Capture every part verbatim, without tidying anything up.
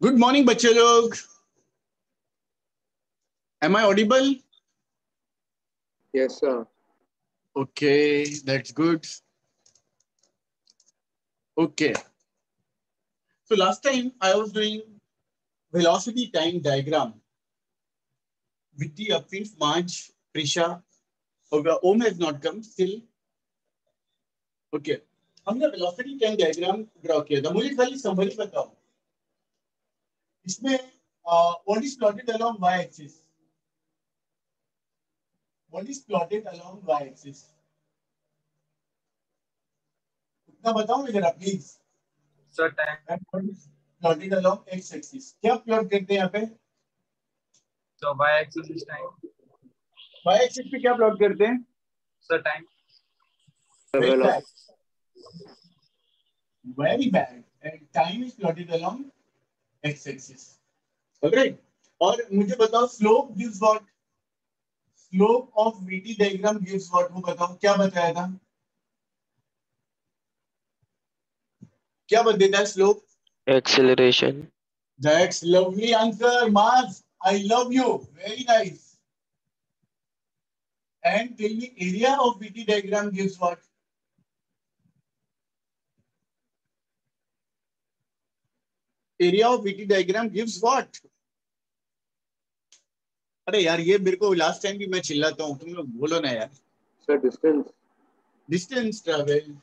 Good morning बच्चे लोग. Am I audible? Yes, sir. Okay, that's good. Okay. So last time I was doing velocity time diagram with the Apif, Maj, Prisha. Okay, Om has not come still. Okay. हमने velocity time diagram draw किया था. मुझे खाली summary बताओ. इसमें uh, what is plotted along y-axis? What is plotted along y-axis? उतना बताओ मुझे जरा please. Sir, time. Plotted along x-axis. क्या प्लॉट करते हैं यहाँ पे? So y-axis is time. y-axis पे क्या प्लॉट करते हैं? Sir, time. Very bad. Very bad. And time is plotted along x-axis. Alright. और मुझे बताओ slope gives what? Slope of V T diagram gives what? वो बताओ क्या बताया था? क्या बताता है slope? Acceleration. That's lovely answer, Mars. I love you. Very nice. And tell me, area of V T diagram gives what? Area of V T diagram gives what? अरे यार ये मेरे को लास्ट टाइम भी मैं चिल्लाता हूँ, तुम लोग बोलो ना यार. Sir, distance. Distance travel.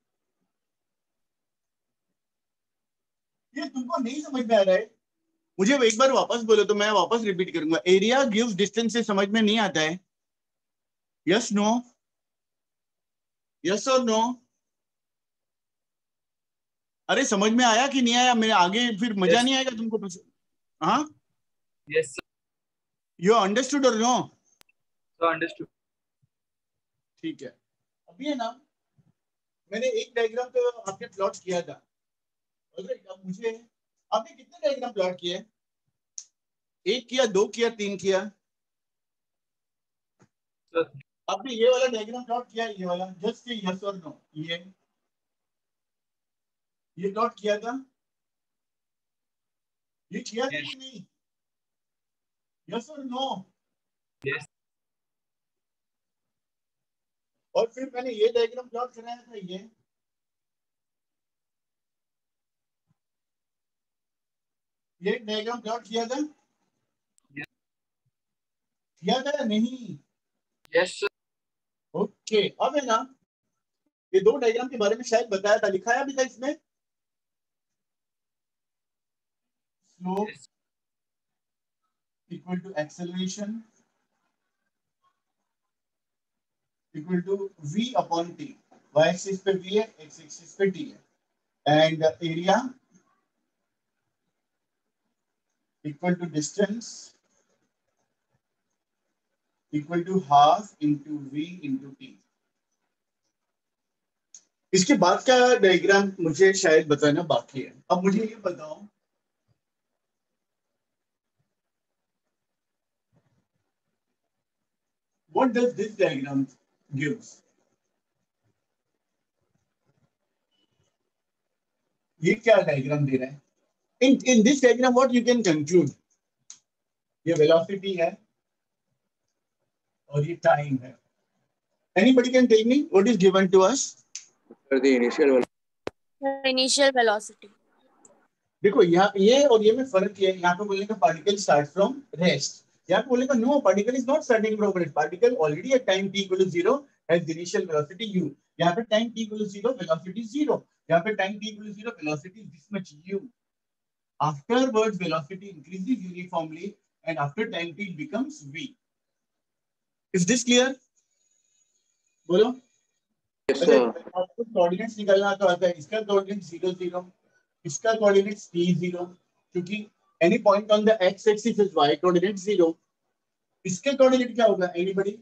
ये तुमको नहीं समझ में आ रहा है? मुझे एक बार वापस बोलो तो मैं वापस रिपीट करूंगा. एरिया गिव्स डिस्टेंस से समझ में नहीं आता है? Yes no? यस और नो? अरे समझ में आया कि नहीं आया? मेरे आगे फिर मजा Yes. नहीं आएगा तुमको. हाँ, Yes, sir. यू अंडरस्टूड और नो? So understood. ठीक है. अभी है ना, मैंने एक डायग्राम तो आपने प्लॉट किया था. अब मुझे आपने कितने डायग्राम प्लॉट किए? एक किया, दो किया, तीन किया? Sir, आपने ये वाला डायग्राम प्लॉट किया? ये वाला जस्ट यस और नो? ये ये प्लॉट किया था? ये किया था Yes. कि नहीं? यस और नो? yes. और फिर मैंने ये डायग्राम प्लॉट कराया था. ये ये डायग्राम प्लॉट किया था? Yes. किया था या नहीं? Yes, sir. ओके. अब है ना, ये दो डायग्राम के बारे में शायद बताया था, लिखाया भी था इसमें. Slope Yes. Equal to acceleration equal to v upon t. y axis पे v है, x एक्सिस पे t है. And area equal to distance equal to half into v into t. इसके बाद का डायग्राम मुझे शायद बताना बाकी है. अब मुझे ये बताओ, what does this diagram gives? ये क्या डायग्राम दे रहा है? In in this diagram what you can conclude? ये वेलोसिटी है और ये टाइम है. Anybody can tell me what is given to us? Sir, the initial velocity. Initial velocity. देखो यहाँ ये और ये में फर्क है. यहाँ पे बोलेगा पार्टिकल स्टार्ट फ्रॉम रेस्ट. यहाँ पे बोलेगा no, particle is not starting from rest. Particle already at time t equal to zero has initial velocity u. यहाँ पे time t equal to zero velocity zero. यहाँ पे time t equal to zero velocity is this much u. Afterwards velocity increases uniformly and after time t it becomes v. Is this clear? बोलो. Yes, sir. आपको coordinates निकालना तो आता है. इसका coordinate zero zero, इसका कोऑर्डिनेट t जीरो, क्योंकि any point on the x axis is y coordinate zero. इसका कोऑर्डिनेट क्या होगा? एनीबॉडी?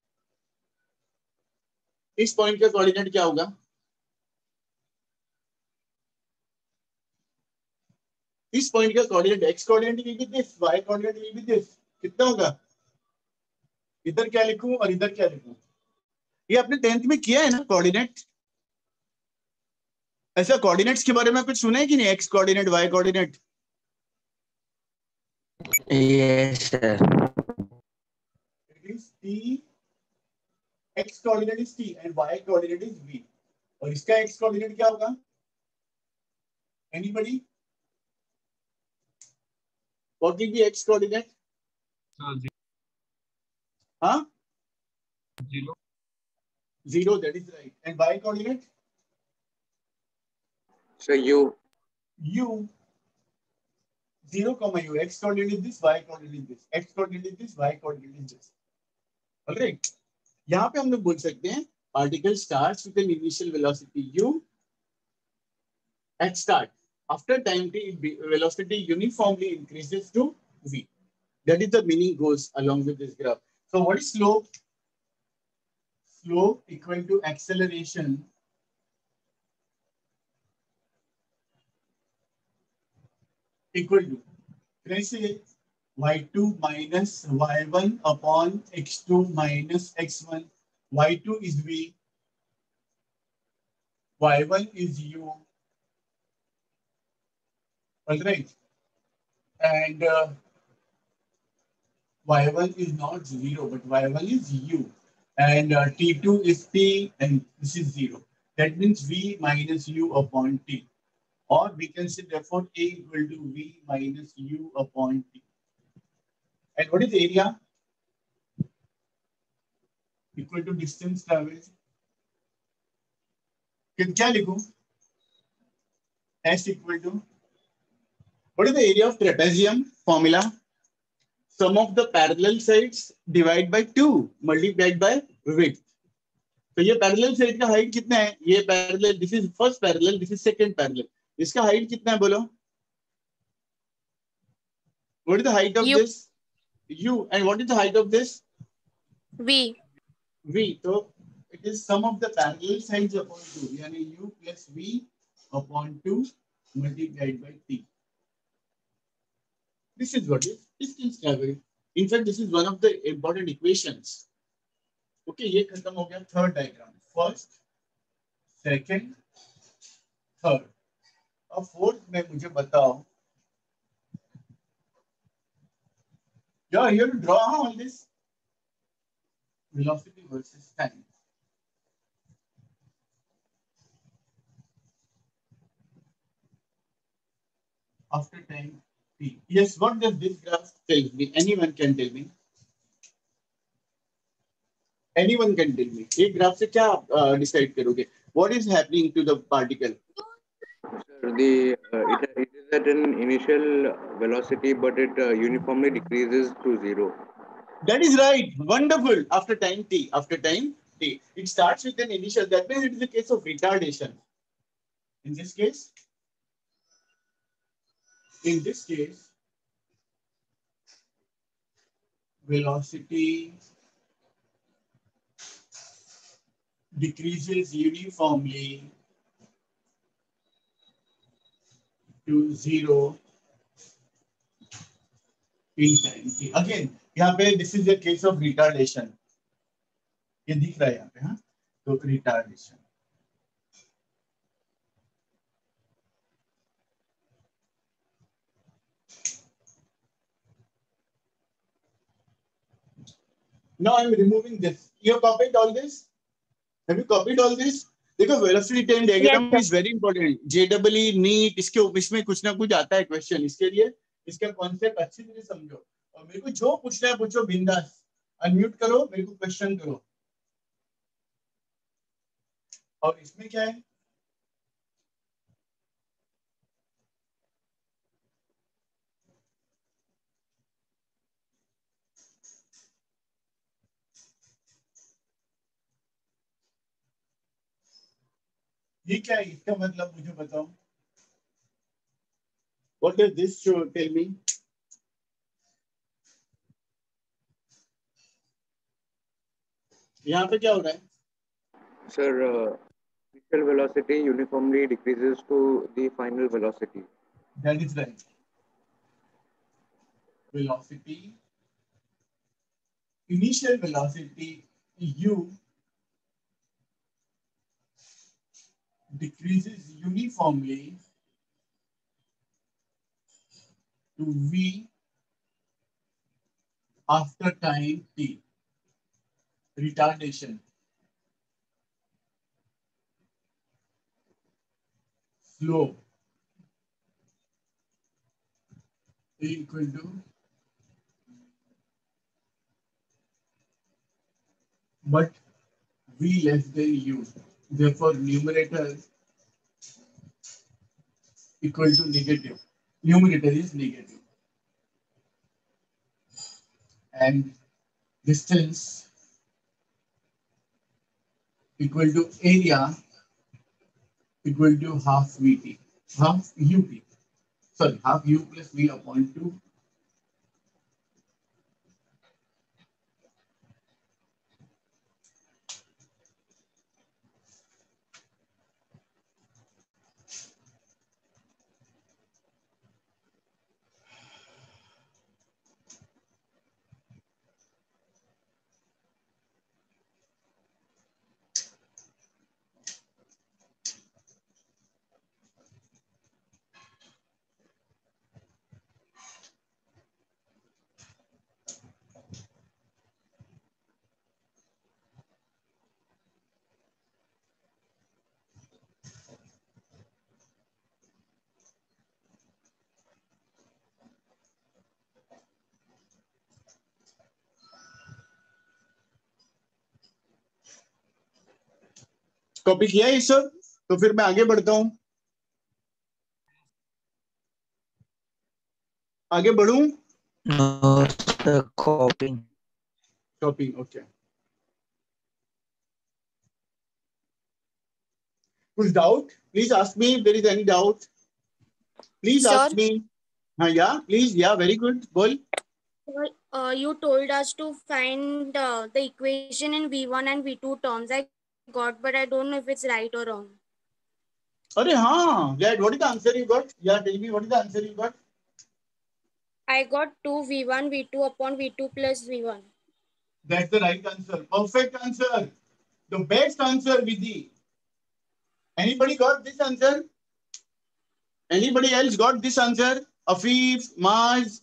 इस पॉइंट का कोऑर्डिनेट क्या होगा? इस पॉइंट का coordinate x coordinate will be this, y coordinate will be this. कितना होगा? इधर क्या लिखूं और इधर क्या लिखूं? ये आपने टेंथ में किया है ना कोऑर्डिनेट? ऐसा कोऑर्डिनेट्स के बारे में कुछ सुना है कि नहीं? x coordinate, y coordinate. Yes, sir. It is t, x coordinate is t and y coordinate is v. और इसका x coordinate क्या होगा? Anybody? What will be x coordinate? Huh? Zero. Zero, that is right. And y coordinate? So u. U. Zero comma u. X coordinate is this, y coordinate is this. X coordinate is this, y coordinate is this. All right. यहाँ पे हम लोग बोल सकते हैं particle starts with an initial velocity u at start. After time t, velocity uniformly increases to v. That is the meaning goes along with this graph. So what is slope? Slope equal to acceleration equal to, can I say y two minus y one upon x two minus x one. y two is v, y one is u. All right. And uh, y one is not zero, but y one is u. And uh, t two is t, and this is zero. That means v minus u upon t. Or we can say therefore A equal to v minus u upon t. And what is area? Equal to distance traveled. क्या लिखूं? S equal to, what is the area of trapezium? Formula. Sum of the parallel sides divided by two multiplied by width. तो ये parallel side का height कितना है? ये parallel, this is first parallel, this is second parallel. इसका height कितना है बोलो? What is the height of U. this? U. And what is the height of this? V. V. So it is sum of the parallel sides upon two. Yani u plus v upon two multiplied by t. This is what is distance traveled. In fact, this is one of the important equations. Okay, ये खत्म हो गया. Third diagram. First, second, third. अब fourth में मुझे बताओ. You are here to draw all this. Velocity versus time. After time t. Yes, what does this graph tell me? Anyone can tell me. Anyone can tell me. एक graph से क्या uh, decide करोगे? What is happening to the particle? Sir, the uh, it, it is at an initial velocity, but it uh, uniformly decreases to zero. That is right. Wonderful. After time t. After time t. It starts with an initial. That means it is a case of retardation. In this case, in this case, velocity decreases uniformly to zero in time t. Again, यहाँ पे this is a case of retardation. ये दिख रहा है यहाँ पे, हाँ? तो retardation. Now I'm removing this. You have copied all this? Have you copied all this? देखो velocity time diagram Yes, is very important. J E E, NEET इसके इसमें कुछ ना कुछ आता है क्वेश्चन. इसके लिए इसका कॉन्सेप्ट अच्छी तरह समझो और मेरे को जो पूछना है पूछो बिंदास. अनम्यूट करो, मेरे को क्वेश्चन करो. और इसमें क्या है? ये क्या है? इसका मतलब मुझे बताओ. What does this show? Tell me. यहाँ पे क्या हो रहा है? Sir, uh, initial velocity uniformly decreases to the final velocity. That is right. Velocity. Initial velocity u decreases uniformly to v after time t. Retardation. Slope equal to but v less than u. Therefore, numerator equal to negative. Numerator is negative. And distance equal to area equal to half Vt. Half Ut. Sorry, half U plus V upon two. Copy किया ये सब? तो फिर मैं आगे बढ़ता हूं. आगे बढ़ूं? No, sir, copying. Copying, okay. Who's doubt? Please ask me if there is any doubt. Please Sir? ask me. हाँ, yeah, please, yeah, very good. बोल. Uh, you told us to find uh, the equation in V one and V two terms. I got, but I don't know if it's right or wrong. अरे हाँ, Glad. What is the answer you got? Yeah, tell me what is the answer you got? I got two V one V two upon V two plus V one. That's the right answer. Perfect answer. The best answer, Vidhi. Anybody got this answer? Anybody else got this answer? Afif, Maz,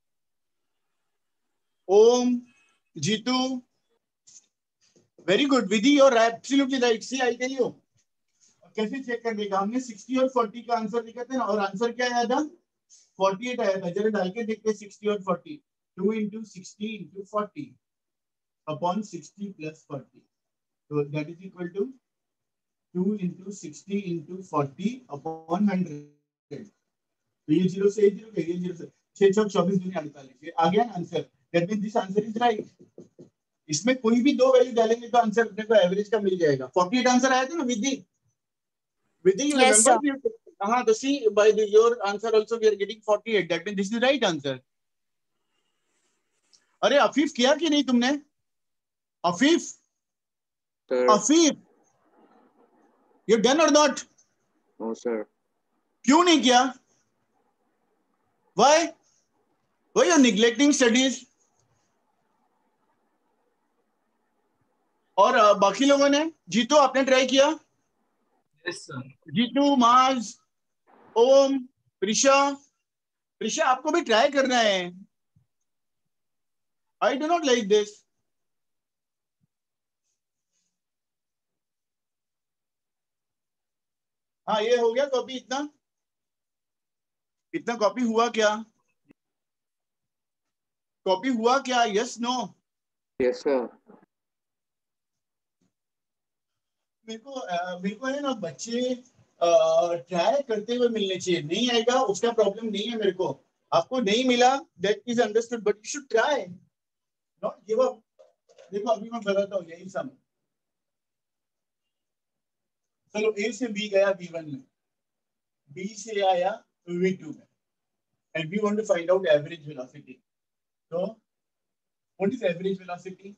Om, Jitu. Very good. Vidhi, you're absolutely right. See, I'll tell you. कैसे check कर देगा? हमने साठ और चालीस का answer लिखा था और आंसर क्या आया था? अड़तालीस आया था. जरा डाल के देखते हैं साठ और चालीस. two into sixty into forty upon sixty plus forty. So that is equal to two into sixty into forty upon one hundred. तो ये जीरो से जीरो के ये जीरो से छह छह चौबीस दूनी अड़तालीस. आ गया answer. That means this answer is right. इसमें कोई भी दो वैल्यू डालेंगे तो आंसर अपने को एवरेज का मिल जाएगा. अड़तालीस आंसर आया था ना विधि? विधि, you Yes, remember? हाँ, तो see by the, your answer also we are getting forty-eight. That means this is the right answer. अरे अफीफ किया कि नहीं तुमने? Afif, Sir. Afif, you done or not? No, sir. क्यों नहीं किया? Why? Why you are neglecting studies? और uh, बाकी लोगों ने? जीतू, आपने ट्राई किया? Yes, sir. जीतू, माज, ओम, प्रिशा. प्रिशा, आपको भी ट्राई करना है. I do not like this. हाँ, ये हो गया कॉपी. इतना इतना कॉपी हुआ क्या? कॉपी हुआ क्या? Yes, no? Yes, sir. मेरे को मेरे को है ना बच्चे ट्राई करते हुए मिलने चाहिए. नहीं आएगा उसका प्रॉब्लम नहीं है मेरे को. आपको नहीं मिला, that is understood, but you should try, not give up. देखो अभी मैं बताता हूँ यही सम. चलो ए से बी गया बी वन में, बी से आया वी टू में, and we want to find out average velocity. तो what is average velocity?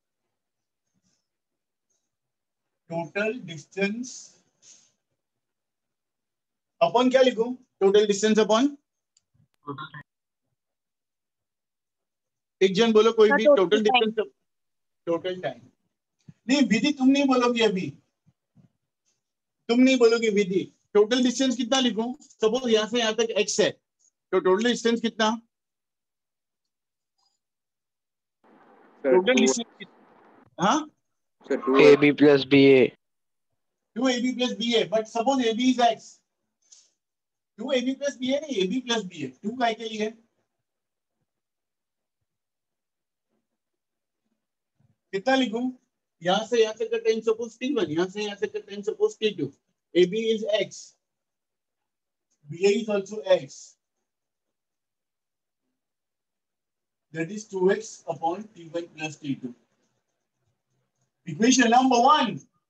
Total distance upon क्या लिखूं? टोटल डिस्टेंस अपॉन एक जन बोलो कोई भी. Total distance, total time. नहीं विधि, तुम नहीं बोलोगी अभी. तुम नहीं बोलोगे विधि. टोटल डिस्टेंस कितना लिखूं? सपोज यहां से यहां तक x है, तो टोटल डिस्टेंस कितना? Sir, टोटल two, डिस्टेंस हाँ sir, two A B plus B A. Two A B plus B A, but suppose A B is x, two A B plus B A नहीं, A B plus B A, two काय के लिए कितना लिखूं? यहां से यहां से का टेन सपोज टी वन, यहां से यहां से का ten suppose T two, A B is x, B A is also x, that is two x upon t one plus t two. Equation number one.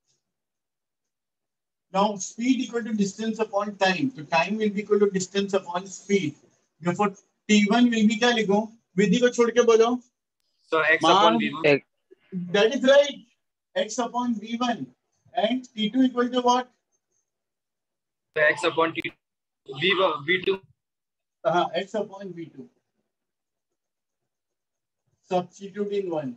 Now speed equal to distance upon time. So time will be equal to distance upon speed. Therefore t one will be क्या लिखूं? विधि को छोड़ के बोलो. So x मान, upon v one. X. that is right. X upon v one and t two equal to what? So x upon t v v two. Uh, x upon v two. Substitute in one.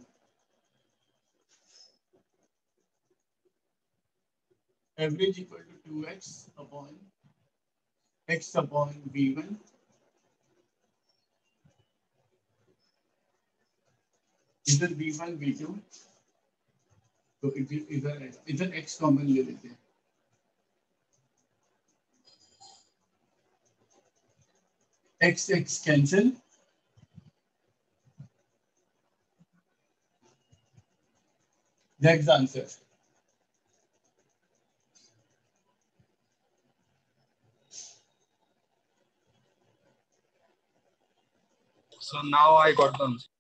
Average equal to two x upon x upon v one. Either v one, v two. So it is either either x common ले लेते हैं. X x cancel. That's the answer. So now I got the answer.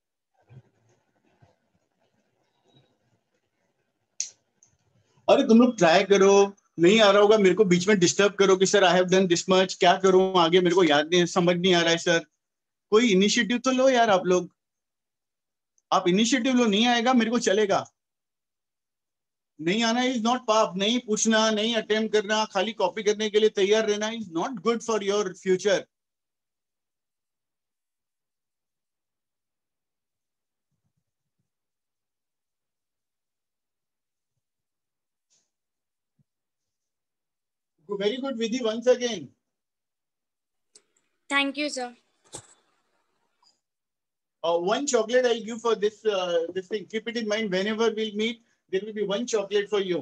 अरे तुम लोग try करो, नहीं आ रहा होगा मेरे को बीच में डिस्टर्ब करो कि sir I have done this much, क्या करूं आगे मेरे को याद नहीं, समझ नहीं आ रहा है सर. कोई इनिशिएटिव तो लो यार आप लोग. आप इनिशिएटिव लो, नहीं आएगा मेरे को चलेगा. नहीं आना इज नॉट पाप. नहीं पूछना, नहीं अटेम्प्ट करना, खाली कॉपी करने के लिए तैयार रहना is not good for your future. Very good, Vidhi, once again. Thank you, sir. Uh, one chocolate I'll give for this uh, this thing. Keep it in mind. Whenever we'll meet, there will be one chocolate for you.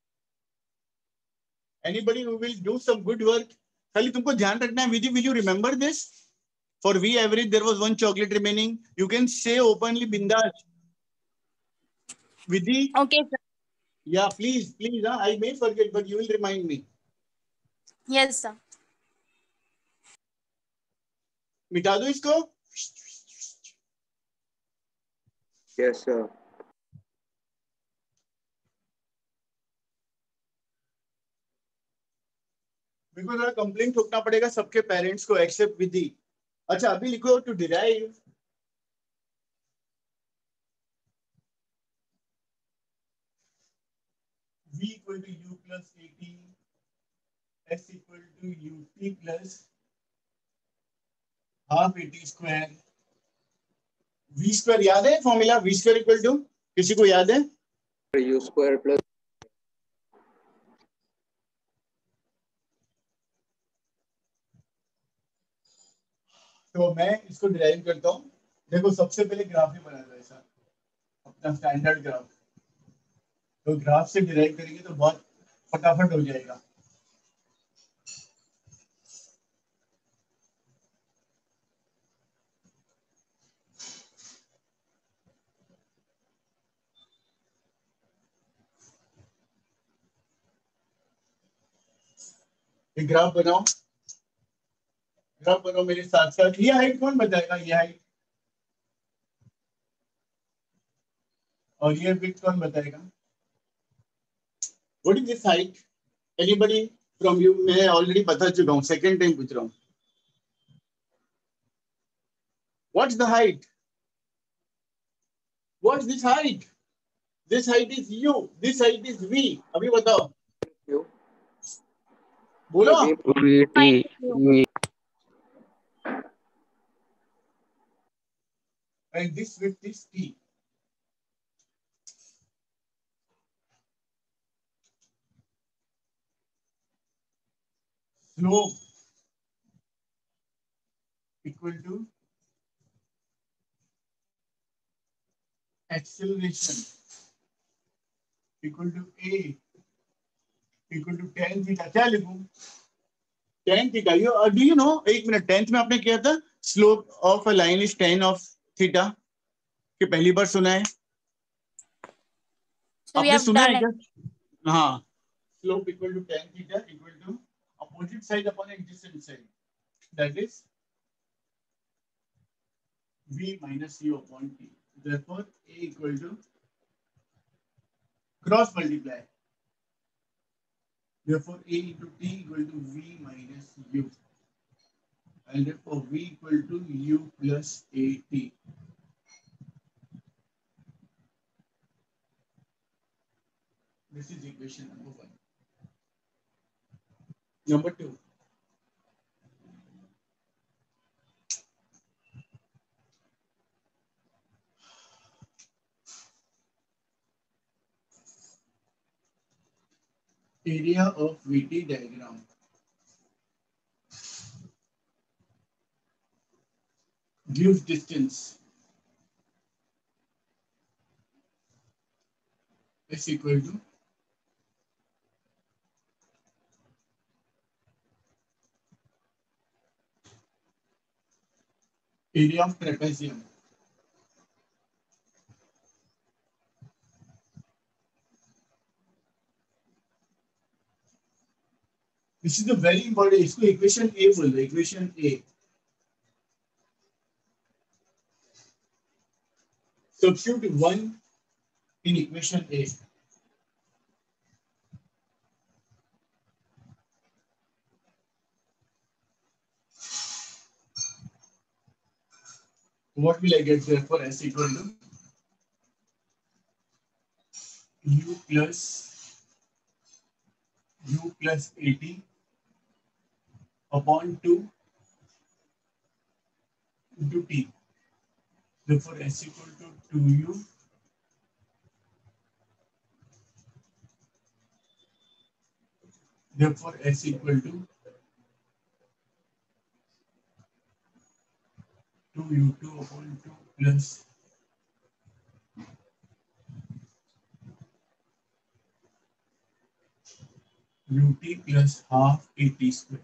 Anybody who will do some good work, खाली तुमको ध्यान रखना है. Vidhi, will you remember this? For V average, there was one chocolate remaining. You can say openly, bindas. Vidhi, Okay, sir. yeah, please, please. Huh? I may forget, but you will remind me. Yes, sir. मिटा दो इसको. yes, sir. मेरे को जरा complaint ठोकना पड़ेगा सबके parents को accept विधि. अच्छा अभी लिखो to derive v equal to u plus at, s equal to ut plus half at square. v square याद है formula? v square equal to, किसी को याद है? u square plus तो मैं इसको डिराइव करता हूँ. देखो सबसे पहले ग्राफ ही बना था ऐसा, अपना स्टैंडर्ड ग्राफ. तो ग्राफ से डिराइव करेंगे तो बहुत फटाफट हो जाएगा. एक ग्राफ बनाओ, ग्राफ बनाओ मेरे साथ साथ. ये हाइट कौन बताएगा? ये हाइट और ये विड्थ कौन बताएगा? What is this height? Anybody from you? मैं ऑलरेडी बता चुका हूँ, सेकंड टाइम पूछ रहा हूँ. What's the height? What's this height? This height is u, this height is v. अभी बताओ, u. बोलो. V T. V. And this width is t. Slope equal to acceleration equal to a equal to tan theta. क्या लिखूं? tan theta. You uh, do you know? एक minute, tenth में आपने किया था slope of a line is tan of theta. कि पहली बार सुना है? So we आपने have सुना done है it. क्या? हाँ. Slope equal to tan theta equal to opposite side upon adjacent side. That is v minus u upon t. Therefore, a equal to cross multiply. Therefore, a into t equal to v minus u. And therefore, v equal to u plus at. This is equation number one. Number two. Area of V T diagram gives distance is equal to area of trapezium. This is a very important. इसको equation A बोल दो. Equation A. Substitute one in equation A. What will I get therefore? S equal to u plus u plus at upon two into t. Therefore, S equal to two u therefore S equal to two u two upon two plus ut plus half at square.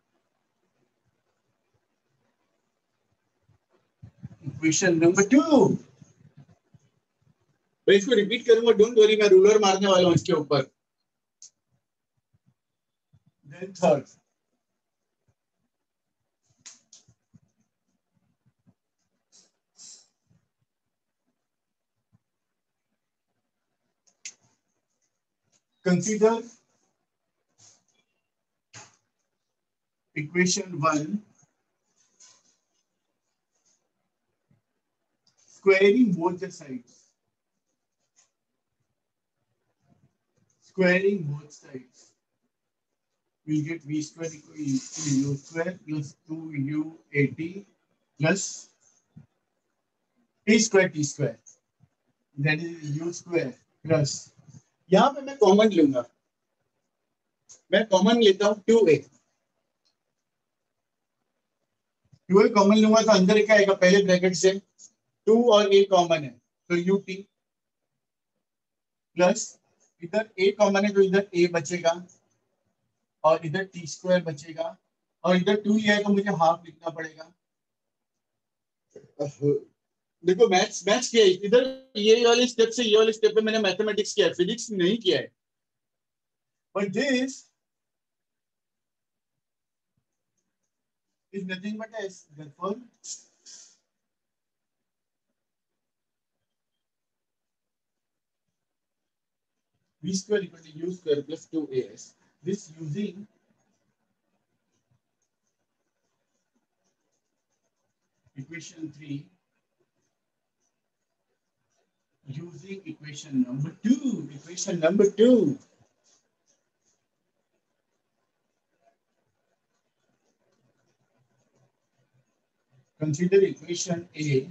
Equation number two. मैं इसको repeat करूंगा, don't worry, मैं ruler मारने वाला हूं इसके ऊपर. Then third. Consider equation one squaring both the sides. Squaring both sides. We get v square equal to u square plus two u at plus t square t square. That is u square plus. यहाँ पे मैं common लूंगा. मैं common लेता हूँ two a. Two a common लूंगा तो अंदर क्या आएगा? पहले ब्रैकेट से टू और ए कॉमन है तो यू टी प्लस इधर ए कॉमन है तो इधर ए बचेगा और इधर टी स्क्वायर बचेगा और इधर टू ही है तो मुझे हाफ लिखना पड़ेगा. देखो मैथ्स मैथ्स किया है इधर. ये वाले स्टेप से ये वाले स्टेप पे मैंने मैथमेटिक्स किया है, फिजिक्स नहीं किया है. But this is nothing but s. Therefore, v square equal to u square plus two a s. This using equation three, using equation number two. Equation number two. Consider equation A.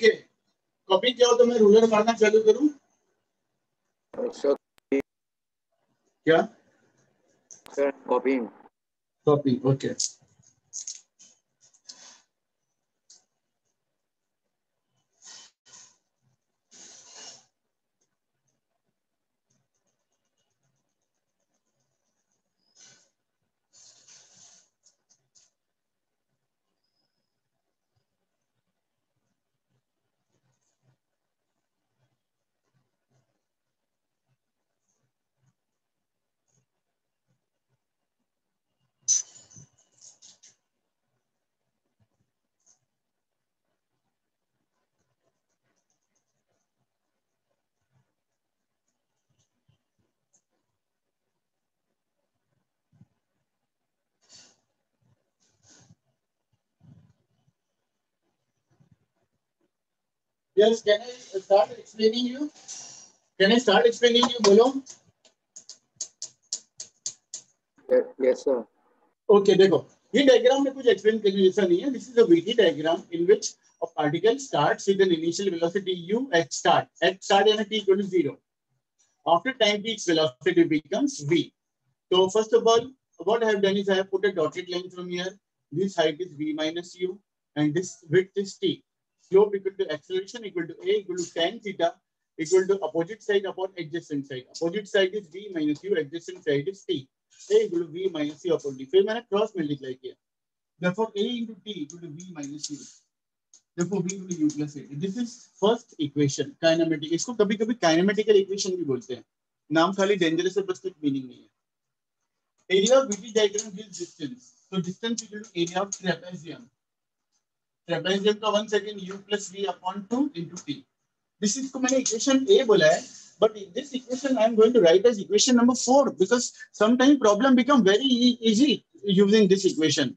Okay, copy किया हो तो मैं ruler मारना चालू करूं sir क्या? Sir copying copy, okay. Yes, can I start explaining you? Can I start explaining you? बोलो। Yes sir. Okay, देखो ये डायग्राम में कुछ एक्सप्लेन करने जैसा नहीं है। This is a VT diagram in which a particle starts with an initial velocity u at start. At start यानी t equal to zero. After time t, its velocity becomes v. So first of all, what I have done is I have put a dotted line from here. This height is v minus u, and this width is t. Slope equal to acceleration equal to a equal to tan theta equal to opposite side upon adjacent side. Opposite side is v minus u, adjacent side is t. A equal to v minus u upon t. फिर मैंने cross multiply किया. Therefore a into t equal to v minus u. Therefore v equal to u plus a. This is first equation. Kinematic. इसको कभी-कभी kinematical equation भी बोलते हैं. नाम खाली डेंजरस है, बस कुछ मीनिंग नहीं है. Area of V T diagram gives distance. So distance equal to area of trapezium. Trapezium का one second u plus v upon two into t. This is को मैंने equation A बोला है, but in this equation I am going to write as equation number four because sometimes problem become very easy using this equation.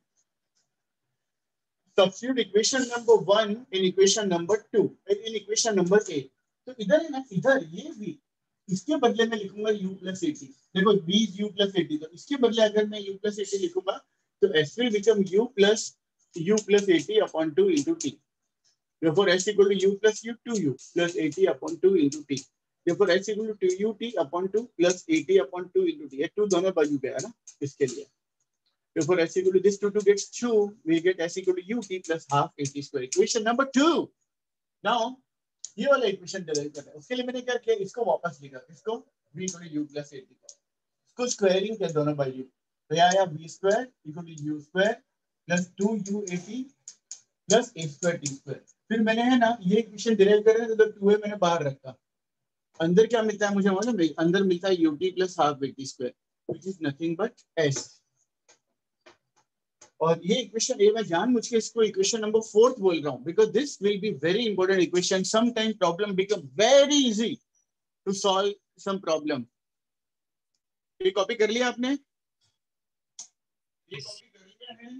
Substitute equation number one in equation number two in equation number A. तो इधर है ना, इधर ये v इसके बदले में लिखूंगा u plus eighty. देखो v is u plus eighty, तो इसके बदले अगर मैं u plus eighty लिखूंगा तो s will become u plus u plus eighty upon two into t. Therefore s equal to u plus u two u plus eighty upon two into t. Therefore s equal to two ut upon two plus eighty upon two into t. ये two दोनों बाजू पे है ना इसके लिए. Therefore s equal to this two two gets two. We get s equal to ut plus half eighty square. Equation number two. Now ये वाला इक्वेशन डिराइव करना है. उसके लिए मैंने क्या किया, इसको वापस लिखा, इसको v equal to u plus eighty का, इसको स्क्वायरिंग कर दोनों बाय u. तो यहाँ आया v square equal to u square plus two u eighty plus a square t square. फिर मैंने है ना ये इक्वेशन डिराइव कर रहे थे तो टू मैंने बाहर रखा. अंदर क्या मिलता है मुझे मालूम है, अंदर मिलता है ut plus half eighty square which is nothing but s. और ये इक्वेशन ए मैं जानबूझ के इसको इक्वेशन नंबर फोर्थ बोल रहा हूं because this will be very important equation. Some time problem become very easy to solve some problem. ये कॉपी कर लिया आपने? ये कॉपी कर लिया है?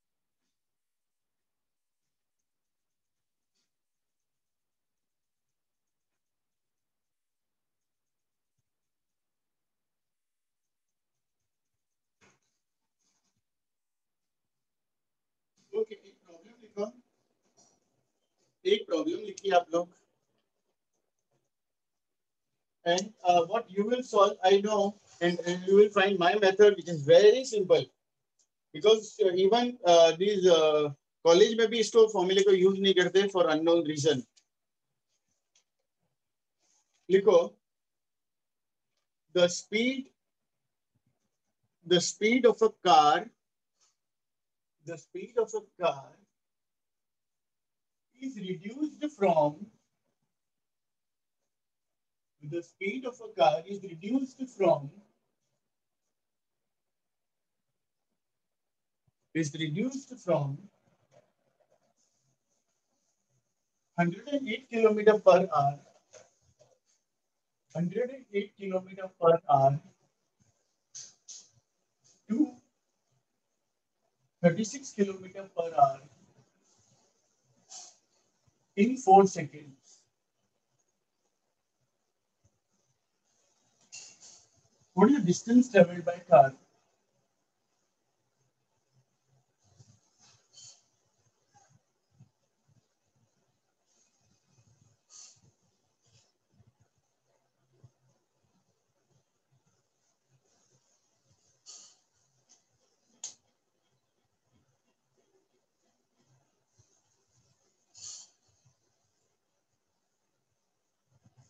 ओके, एक प्रॉब्लम लिखो, एक प्रॉब्लम लिखिए आप लोग. And uh, what you will solve, I know, and, and you will find my method, which is very simple. Because uh, even uh, these uh, college में भी इसको फॉर्मूले को यूज नहीं करते for unknown reason. लिखो, the speed, the speed of a car, the speed of a car is reduced from, the speed of a car is reduced from, is reduced from one hundred eight kilometer per hour, one hundred eight kilometer per hour to thirty-six kilometer per hour in four seconds. What is the distance traveled by car?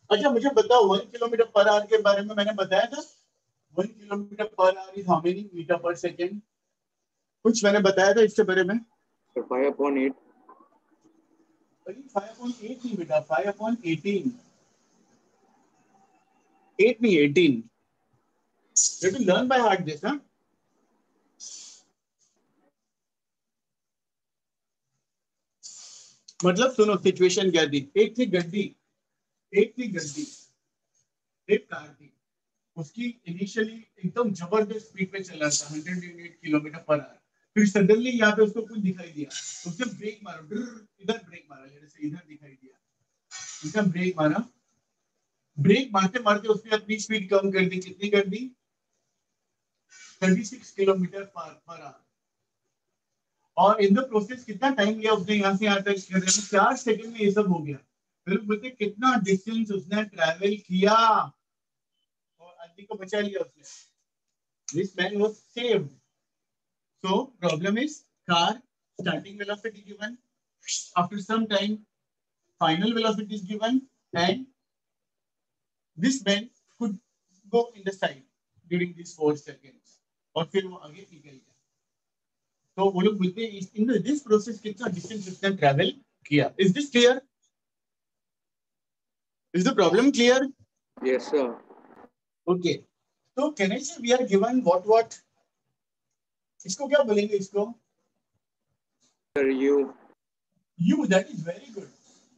अच्छा मुझे बताओ one kilometre per our के बारे में मैंने बताया था. One kilometre per hour is how many metre per second? कुछ मैंने बताया था इसके बारे में. Five upon eight. Five upon eight नहीं बेटा, फाइव अपॉन एटीन. एट नहीं eighteen. You have to learn by heart this, huh? मतलब सुनो सिचुएशन क्या थी. एक थी गड्डी, एक थी गड्डी, एक कार थी. उसकी इनिशियली एकदम जबरदस्त स्पीड पे चल रहा था, hundred eight kilometre per hour. फिर सडनली यहाँ पे उसको कुछ दिखाई दिया, उसने ब्रेक मारा, इधर ब्रेक मारा, जैसे इधर दिखाई दिया, उसने ब्रेक मारा. ब्रेक मारते मारते उसने अपनी स्पीड कम कर दी. कितनी कर दी? थर्टी सिक्स किलोमीटर पर पर आवर. और इन द प्रोसेस कितना टाइम लिया उसने यहाँ से यहाँ तक? चार सेकंड में ये सब हो गया. फिर बोलते कितना डिस्टेंस उसने ट्रैवल किया और आदमी को बचा लिया उसने. This man was saved. So problem is car starting velocity given, after some time final velocity is given, and this man could go in the side during these four seconds और फिर वो आगे निकल गया. तो वो लोग बोलते हैं इन दिस प्रोसेस कितना डिस्टेंस उसने ट्रैवल किया. Is this clear? Is the problem clear? Yes sir. Okay. तो can I say we are given what what, इसको क्या बोलेंगे? इसको sir u. U. That is very good.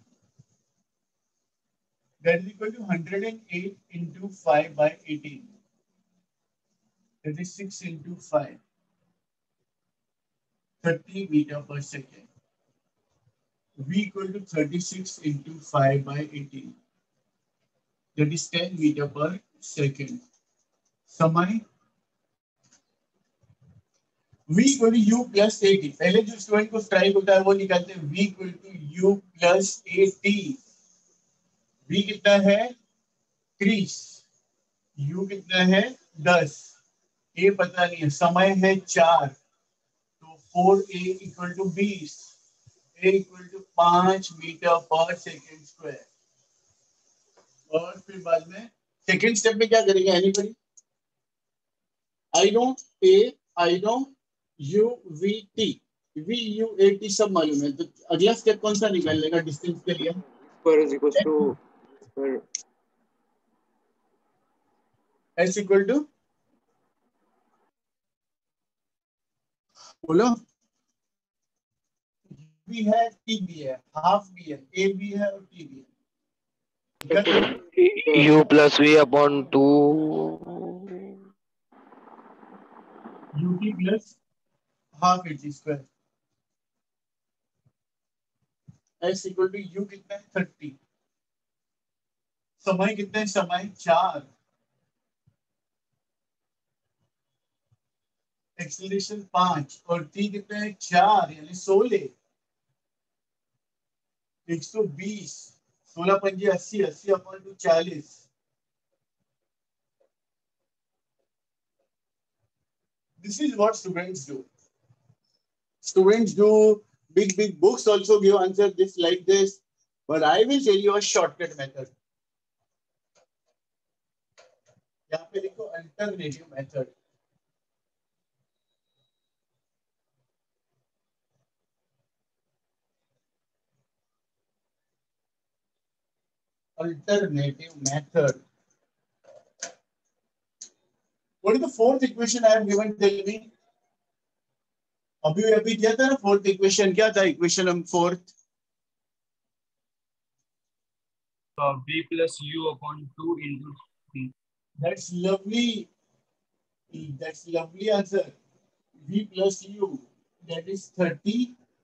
That is equal to hundred eight into five by eighteen. That is six into five. thirty meter per second. V equal to thirty-six into five by eighteen. That is ten meter per second. समय V equal to U plus eighty. पहले जो student को strike होता है वो निकालते हैं V equal to U plus eighty. V कितना है? तीस. U कितना है? दस. A पता नहीं है. समय है चार. फोर ए इक्वल टू बीस. ए इक्वल टू पांच मीटर पर सेकेंड स्क्वायर. और फिर बाद में सेकेंड स्टेप में क्या करेंगे? Anybody? I know a, I know u, v t. V u a t सब मालूम है. तो अगला स्टेप कौन सा निकालने का डिस्टेंस के लिए? पर इज इक्वल टू पर एस इक्वल टू, बोलो. भी है, टी भी है, हाफ भी है, ए भी है और टी भी है. U plus V upon two. U t plus half h square. S equal to u कितना है? थर्टी. समय कितना है? समय चार. एक्सेलरेशन पांच और टी कितना है? चार, यानी सोलह. एक सौ बीस. सोलह पंजे अस्सी. अस्सी अपॉन टू चालीस. This is what students do. Students do big big books also give answer this like this, but I will tell you a shortcut method. यहाँ पे देखो alternative method. Alternative method. What is the fourth equation I have given? Tell me. अभी अभी क्या था ना fourth equation? क्या था इक्वेशन हम fourth? Uh, V plus U upon two into three. That's lovely. That's lovely answer. V plus U. That is thirty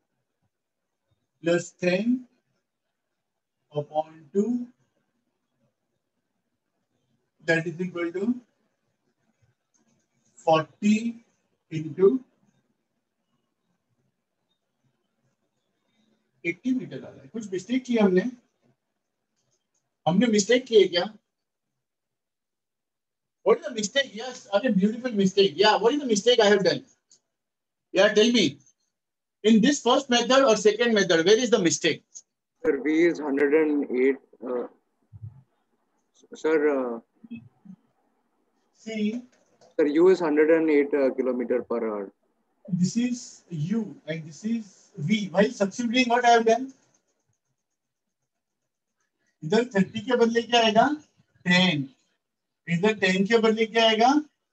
plus ten upon two. That is equal to forty into eighty metre आ रहा है. कुछ mistake की हमने? हमने mistake की है क्या? What is the mistake? Yes, a beautiful mistake. Yeah, what is the mistake I have done? Yeah, tell me. In this first method or second method, where is the mistake? Sir, V is one hundred eight. Uh, Sir, uh, See, sir, U is one hundred eight uh, kilometer per hour. this is U and this is V. While substituting, what I have done? इधर thirty के बदले क्या आएगा? ten. इधर ten के बदले क्या आएगा?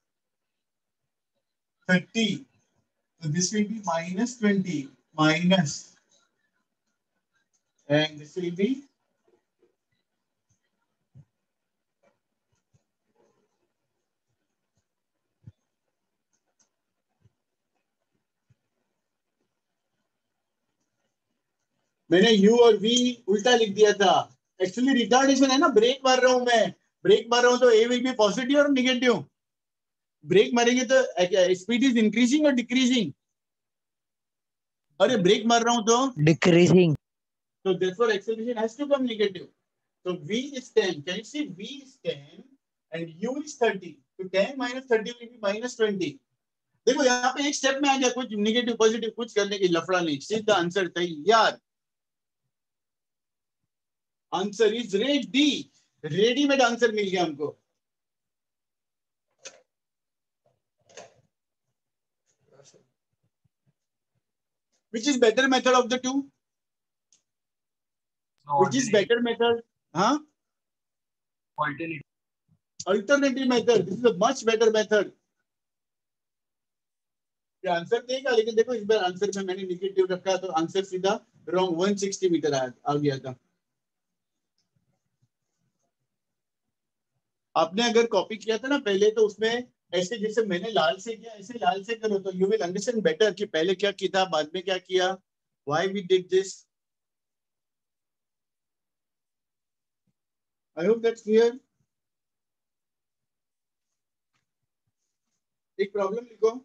thirty. So this will be minus twenty. Minus. And this will be मैंने U और V उल्टा लिख दिया था. एक्चुअली रिटार्डेशन है ना, ब्रेक मार रहा हूं मैं. ब्रेक मार रहा हूं तो A will be पॉजिटिव और नेगेटिव. ब्रेक मारेंगे तो स्पीड इज इंक्रीजिंग और डिक्रीजिंग. अरे ब्रेक मार रहा हूं तो decreasing. So therefore acceleration has to come negative. So V is ten. Can you see V is ten and U is thirty. So ten minus thirty will be minus twenty. देखो यहाँ पे एक step में आ गया, कुछ negative positive कुछ करने की लफड़ा नहीं. सीधा आंसर तैयार. Answer is ready. Readymade answer मिल गया हमको. Which is better method of the two? Which is better method? Huh? Alternative. Alternative method. This is a much better method. ये आंसर देगा, लेकिन देखो इस बार आंसर में मैंने नेगेटिव रखा तो आंसर सीधा रॉन्ग one sixty मीटर आ, आ गया था. आपने अगर कॉपी किया था ना पहले तो उसमें ऐसे जैसे मैंने लाल से किया ऐसे लाल से करो तो यू विल अंडरस्टैंड बेटर कि पहले क्या किया था बाद में क्या किया. Why we did this. I hope that's clear. एक प्रॉब्लम लिखो,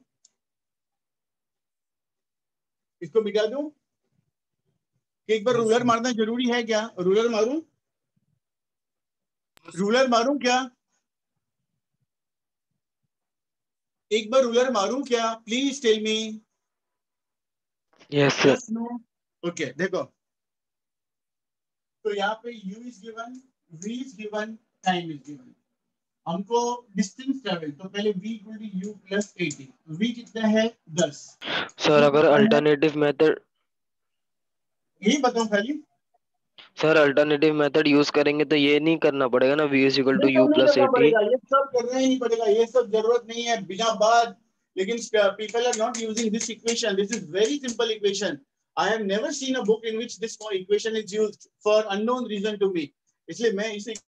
इसको मिटा दूं कि एक बार रूलर मारना जरूरी है क्या? रूलर मारूं? रूलर मारूं क्या? एक बार रूलर मारूं क्या? Please tell me. Yes, sir. Yes no. Okay देखो तो यहाँ पे u is given, v is given, time is given. हमको डिस्टेंस ट्रेवल तो पहले v equal to u plus eighty. v कितना है? ten. सर अगर अल्टरनेटिव मेथड यही बताऊं खाली. सर अल्टरनेटिव मेथड यूज करेंगे तो ये नहीं करना पड़ेगा ना, v is equal to u plus a t. ये सब करना ही नहीं पड़ेगा, ये सब जरूरत नहीं है बिना बात. लेकिन people are not using this equation. This is very simple equation. I have never seen a book in which this equation is used for unknown reason to me. इसलिए मैं इसे